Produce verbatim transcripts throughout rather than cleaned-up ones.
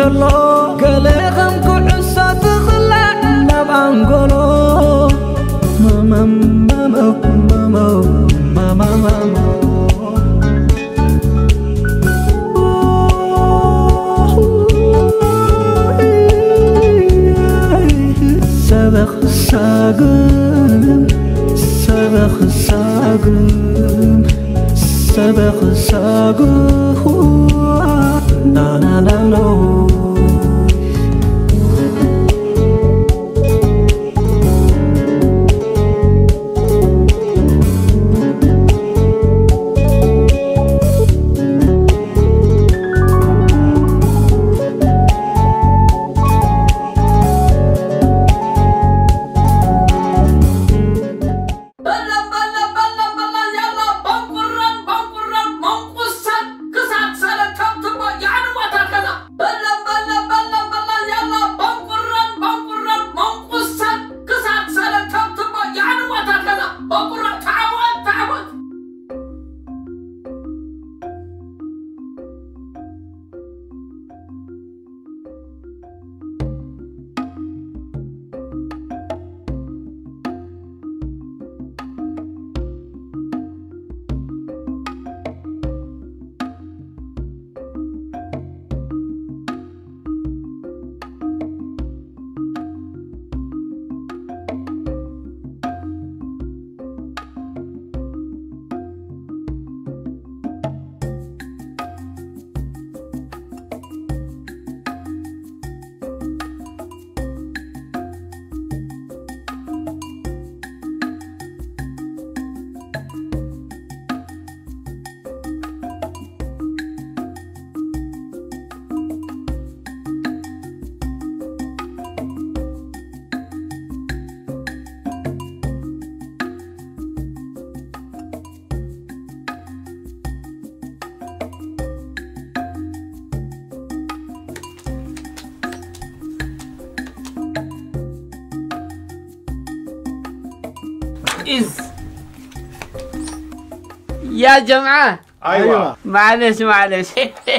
زلو قليخم كعسا تخلع نبانقلو ماما ماما ماما ماما ماما سبخ ساقم سبخ ساقم سبخ ساقم لا لا لا لا إز يا جماعة أيوة معلش معلش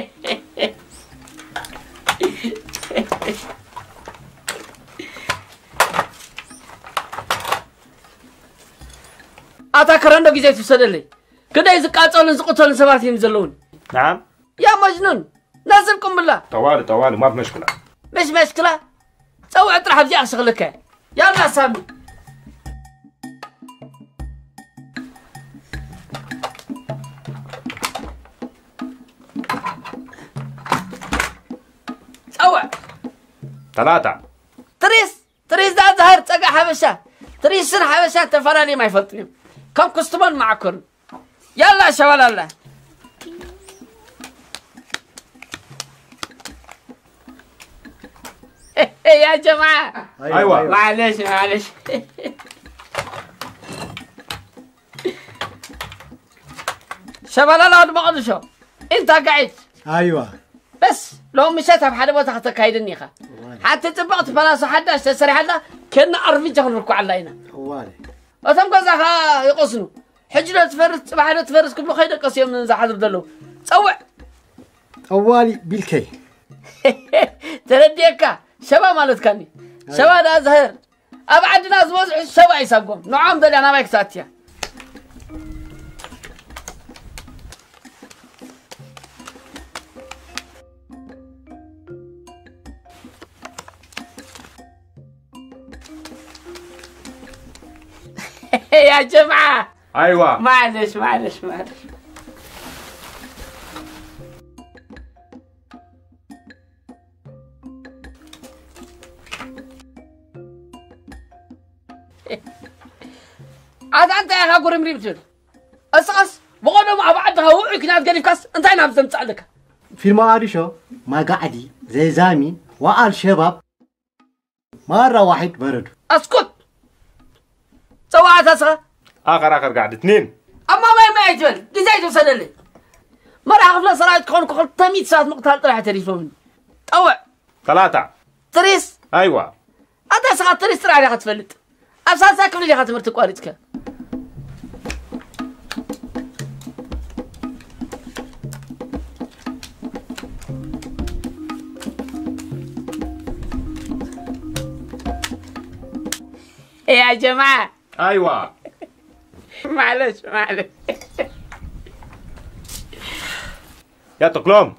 أتذكر عندك جزء تفسد لي كده إذا قاتلون زقتلون سبعتين ينزلون نعم يا مجنون نازلكم بالله طوالي طوالي ما في مشكلة مش مشكلة سوي اطرح بجي أشغلك يلا سامي سوي ثلاثة تريس تريس ده ظهر تقع حبشة تريس سن حبشة تفراني ما يفلطني كم كستمان معكم يلا شوال الله يا جماعة أيوة معلش معلش شباب الله ما قدشوا انت قاعد ايوه بس لو مشيتها بحد ما تحت كايدني خا حتى تبقى بلاصه حدا تسري حدا كنا ارمي جهنكم علينا والله وتم قزاها يقصنوا حجنا تفرس بعد تفرس كل خير قصيم من زحد بدلو صوع طوالي بالكي ترديك شباب مالت كاني شباب ازهر ابعد ناس وزع الشباب يسقون نعم دل انا ما يكساتيا يا جماعة أيوة معلش معلش معلش عاد أنت يا أخي قريم ريبتل أسقس بقولوا مع بعضها وعيك ناس قريب كاس أنت هنا بزمت عليك في المعارشة ما قعدي زي زامي وقال شباب مرة واحد برد أسكت سواعت أسقى آخر آخر قاعد اثنين أما ما ما يجبل دي زي توصل لي مرة حفلة صلاة كون كل تميت ساعة مقتل طلع تليفون أوع ثلاثة تريس أيوة أنت أسقى تريس ترى عليها تفلت أساسا كم اللي خاتمرت قوارتك يا جماعة ايوه معلش معلش يا تقلوم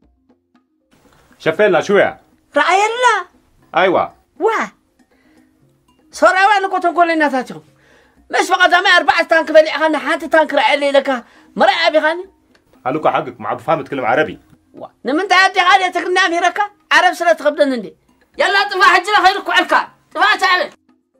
شفينا شوية رأي الله ايوه واه سورة وين كنتم كلنا تاتهم مش فقط زمان أربعة تانك بلي أغنى حتى تانك رأي لك مرأة أبي غني قالوا حقك مع بفهم تكلم عربي نمنت هاتي غالية تقرنا أميركا عرب سنة تغبدن عندي يلا طفا حجنا خيرك وعلكا طفا تعال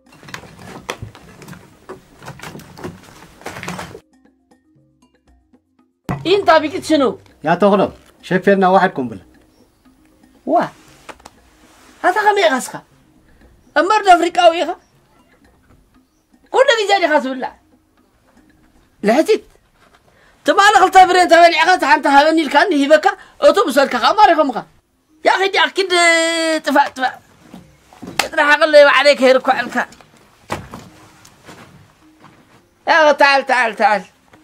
انت بقيت شنو يا تغلب شفينا واحد قنبله واه هذا غمي غسخة أمرد أفريقيا خا كل بيجاني خاص بالله لحتيت تبغى لك الطابرين تبغى عقد حتى هوني الكان هيبكا أوتوبوس الكا خماري خمكا يا أخي دي أكيد تفا تفا راح أقول لي عليك هيركو علكا يا تعال تعال تعال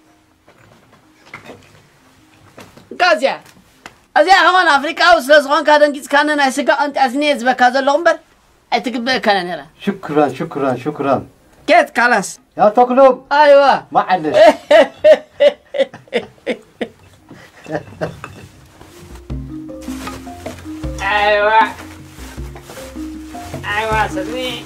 كازيا أزيا كمان أفريقيا وسلسخان كادن كيس كانن أسيكا أنت أسنيز بكذا لغمبر أتكبر كانن يلا شكرا شكرا شكرا كيت خلاص يا تقلب أيوة معلش أيوة أيوة صدقني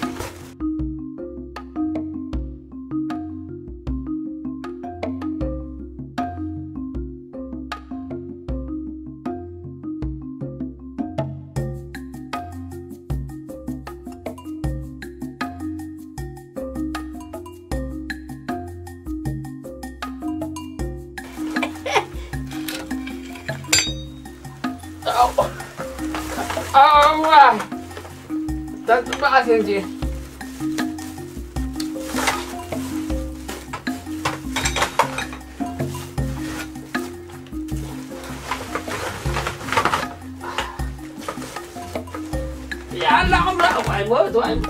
أوه تطبع سنجي يا الله عمره وين موت وين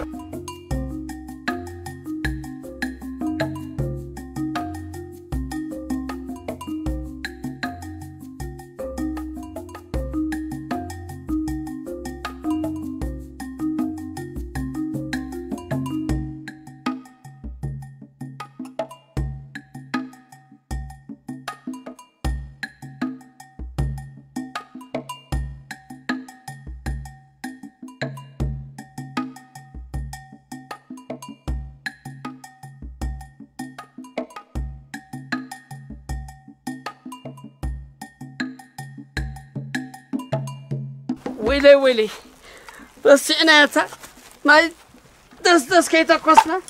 ويلي ويلي بس أنا تا ما دس دس كي تقصنا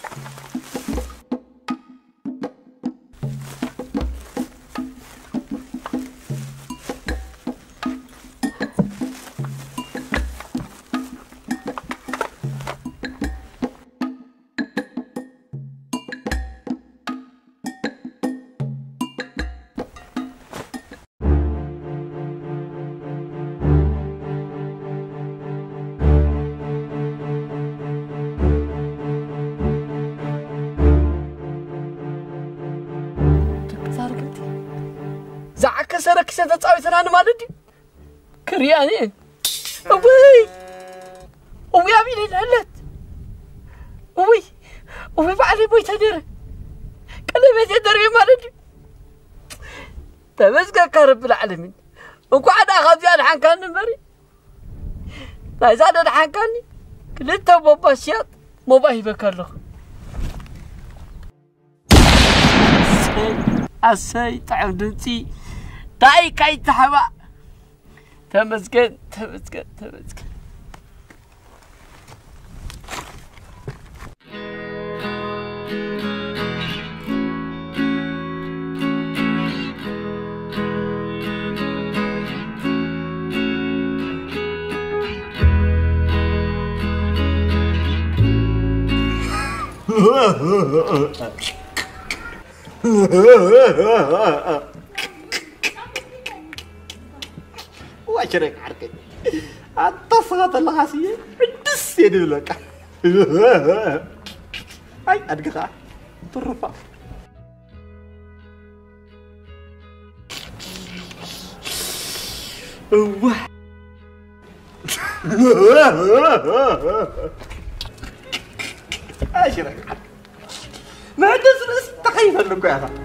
زعك سرك ستتصاوي سنان مالدي كرياني أوي أوي أبي للهلت أوي أوي بعلي بوي تدير كلمة تدري مالدي تمسك كرب العالمين وقعد أخذ يا الحين كان نمري لا زاد الحين كاني كلتا بابا شياط مو باهي بكره أسي تعبدتي داي كاي تحبا تمسكن تمسكن تمسكن واشرك حركتي اتصغط الغاسية دس يدي لك هاي ادقى ترفع اوه اشرك ما عندس رأس تخيف لكم يا أخي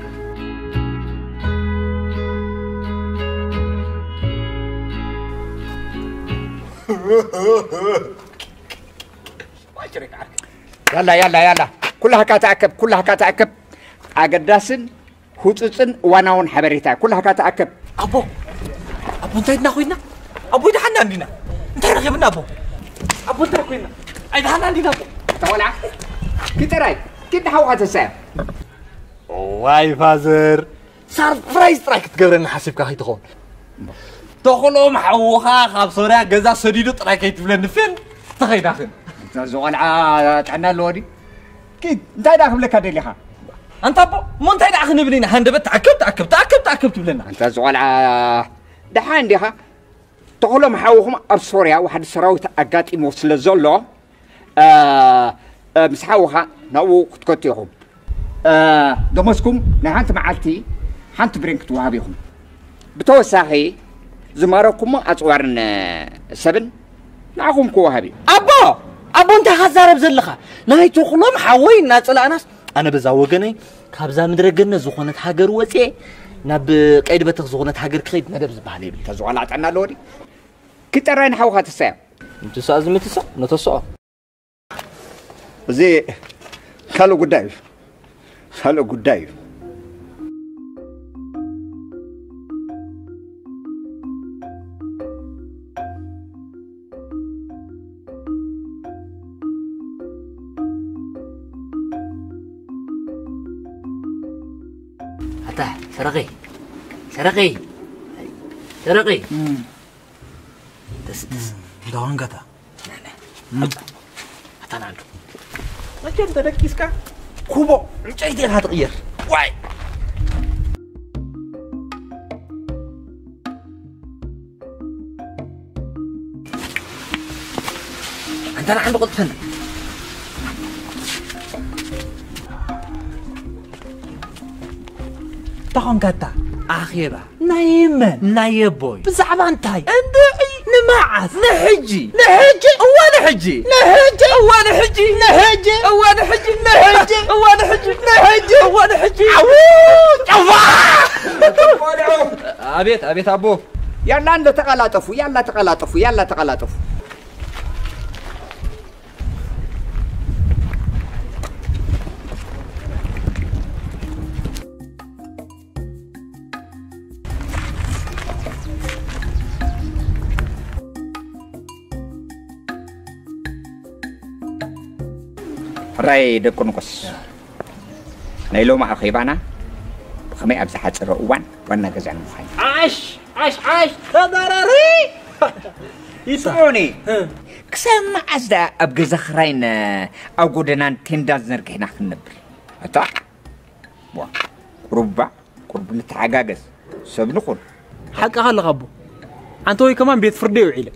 يلا يلا يلا كلها كاتعكب كلها كاتعكب أقداسن هوتسن واناون حبريتا كلها كاتعكب أبو أبو أنت هنا خوينا أبو إذا حنا عندنا أنت هنا خيبنا أبو أبو أنت خوينا إذا حنا عندنا أبو تولع كده راي كده هو هتسام واي فازر سربرايز تراك تقبرنا حسب كهي تخون تخلو محوخا خاب صوريا جزا سديدو تراك يتبلن فين تخي داخل زوال عاد عنا لودي كيد انت داخل لك هذه اللي انت ابو مو انت داخل نبلينا هندبت تعكب تعكب تعكب تعكب تبلنا انت زوال عاد دحان ديها تقولوا محاوهم ابصوريا واحد سراوت اقاطي موصل زولو ا مسحوها نو كتكتيهم ا دمسكم نحنت معلتي حنت برينك توهابيهم بتوساخي زماركم اصورن سبن نعهم كوهابي ابو ابو انت خزارب زلخه نايتو خلوم حوينا صلاناس انا بزا وغني كابزا مدرجن زخونت حاجر وصي ناب قيد بتخ زخونت حاجر كيد ندب زبحال يبل تزوال عطنا لودي كترين حوها تسام انت ساز متسا نتسا زي خلو قداي خلو قداي هتا سرقي سرقي سرقي دس دس دون قطع لا لا هتا نعلو ما كان تركيز كا كوبو رجعتي لها تغير واي انت انا عندي قطفن تخون قطع اخيرا نايمن نايبوي بزعب انتاي اندعي نمعث نحجي نحجي وانا حجي نحجي وانا حجي نحجي وانا حجي نحجي وانا حجي نحجي وانا حجي ابيت ابيت ابو يلا انت تقلاطفوا يلا تقلاطفوا يلا تقلاطفوا راي دكونكس نايلو مع خيبانا خمي ابز حصر اوان وانا غزان مخاي عاش عاش عاش تضرري يسمعوني كسم عزدا اب غزخراين او غودنان تنداز نركينا خنبر اتا وا ربع قرب نتعاغاغس سب نقول حق خل غبو انت وي كمان بيت فردي وعيله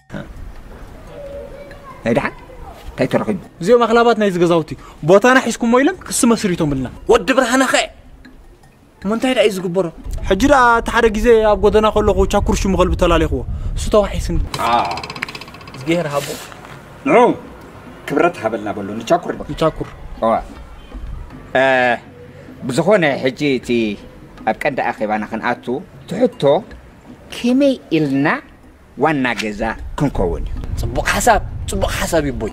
هيدا تاي ترخيب زيو مخلابات نايز غزاوتي بوتانا حيسكم ويلم قس مسريتهم لنا ود برهنا خي منتهي دا يزغبرو حجرا تحرى غزي اب غدنا خلو چاكورش مخل بتلاليخو سوتو حيسن اه زغير هابو نو كبرت هبلنا بلو نچاكور نچاكور اه اه بزخونه حجيتي اب قند اخيبانا خناتو تحطو كيمي إلنا وانا غزا كنكون صبق حساب صبق حساب يبوي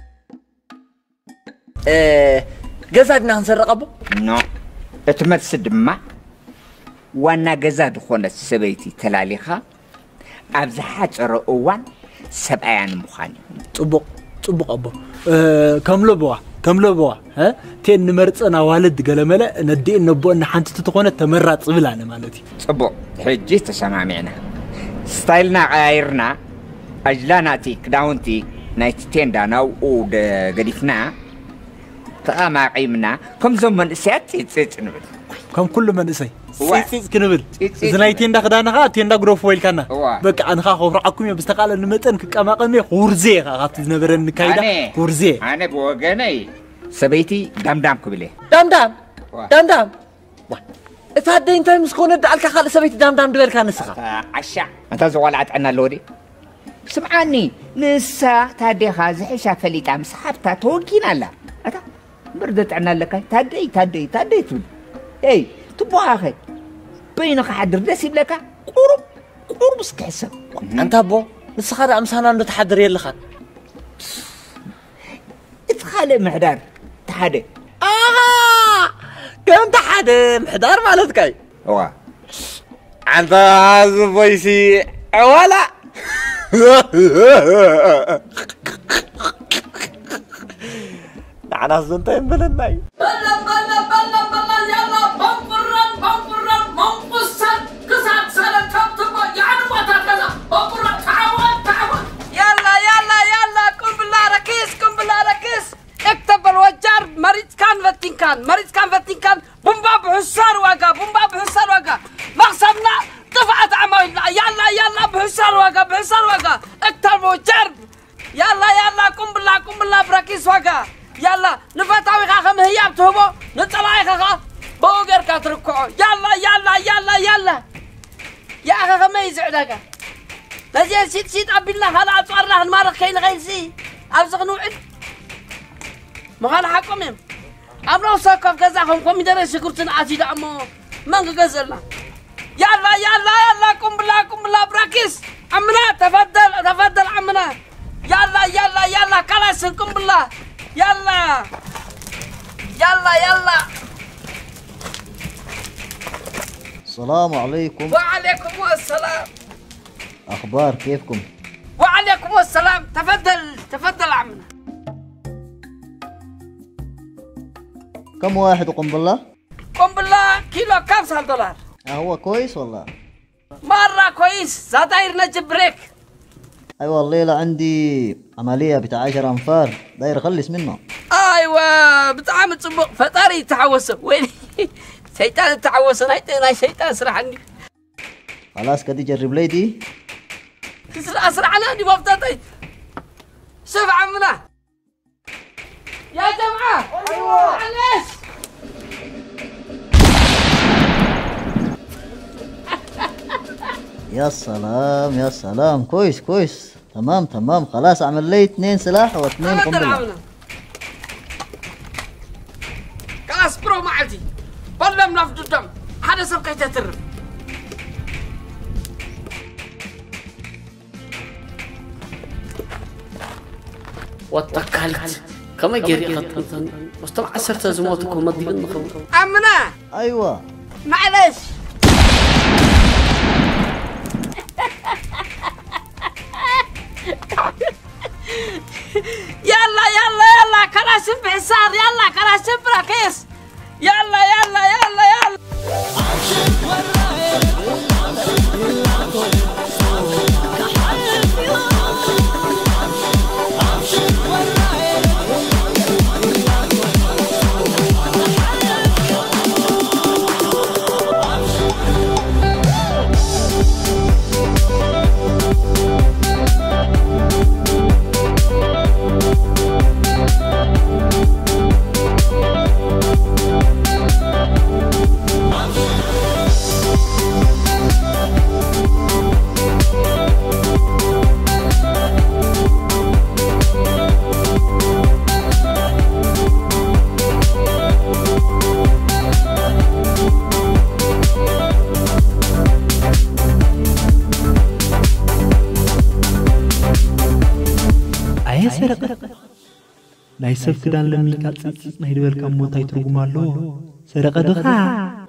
اه غزادنا نسرقبو نو اتمس دما وانا غزا دخونه سبيتي تلاليخا ابز حاجر اوان سبعان مخاني صبق صبق ابو اه كملو بوا كملو بوا ها تين مرصنا والد غلمله ندي نبو ان حنت تتخونه تمرات صبلانا مالتي صبق حجي تسمعنا ستايلنا غيرنا اجلاناتي كداونتي نايت تنداناو او غديفنا تاما قيمنا كم زمن سيات تيتنبل كم كل من اسي سيت كنبل زنايتين دا خدانا تيندا غروف ويل كانا بقى انخا خفرعكم بستقال نمطن كقماقمي خورزي خاطي نبرن كايدا خورزي انا بوغني سبيتي دمدم كبلي دمدم دمدم اتهدي انت مسكون دالك خال سبيتي دمدم دبل كان نسخه عشا انت زوالات عنا لودي سمعني نسا تادي خازح شافليتا مسحبتا توكينا لا بردت عنا لك تادي تادي تادي تقول اي تبغى اخي بينك حدر دسيب لك قرب قرب سكحسب انت ابو نسخر امسانا نتحدر يلخا اتخالي محدار تحدي اه كم تحدي محدار مالتك هو انت عازب بيسي ولا أنا أظن تيمبل الناي. بلا بلا بلا بلا يلا بمبرن بمبرن منقصن كسات سنة تبتبا يعني ما تكذا بمبرن تعاون تعاون يلا يلا يلا قم بالله ركيز قم بالله ركيز اكتب الوجار مريض كان فتين كان مريض كان فتين كان بمبا بحسار وقا بمبا بحسار وقا مقصبنا دفعت عملنا يلا يلا بحسار وقا بحسار وقا اكتب الوجار يلا يلا قم بالله قم بالله بركيز وقا يلا نفتاوي خاخ مهياب تهبو نطلعي خاخ بوغر كاتركعو يلا يلا يلا يلا يا خاخ ما يزعدك لازم سيد سيد عبد الله هلا اطرح المارق كاين غير سي ابزغ نوعد ما قال حقهم يم امرو ساكف كزاهم كوم يدرس شكرتن عتيد امو من غزلنا يلا يلا يلا قم بالله قم بالله براكيس عمنا تفضل تفضل عمنا يلا يلا يلا خلاص قم بالله يلا يلا يلا السلام عليكم. وعليكم السلام. أخبار كيفكم؟ وعليكم السلام. تفضل تفضل عمنا. كم واحد قنبلة؟ قنبلة كيلو خمسة دولار. هو كويس والله؟ مرة كويس. زاداير نجيب بريك. أيوة الليلة عندي عملية بتاع عشر أنفار داير أخلص منه. أيوة بتعامل صبغ فطاري تعوسه وين شيطان تعوسه نايتنا شيطان أسرع عني. خلاص كده جرب لي دي. تسرع أسرع عني وفتاتي. شوف عمنا. يا جماعة. أيوة. معلش. يا سلام يا سلام كويس كويس تمام تمام خلاص اعمل لي اثنين سلاح واثنين قنبله. خلاص برو معلتي بلم نفض الدم هذا سبقي تترم. واتكلت كما جري خططا واستمع عسرت زموتكم مضي النخم. أمنا. أيوة. معلش. يلا يلا يلا كراسي بحصار يلا كراسي براكيس يلا يلا يلا يلا سرقة لا يسف كدان لم يكالسيس نهيد ويلكم موتاي ترغمالو سرقة دخا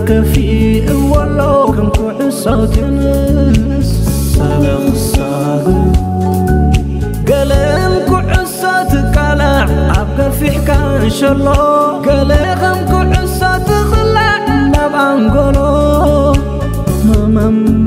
كفي والله كم كعصات ينس سالخ ساق قلم كعصات كلا عبقى في حكا إن شاء الله قلم كعصات خلع نبع نقوله ماما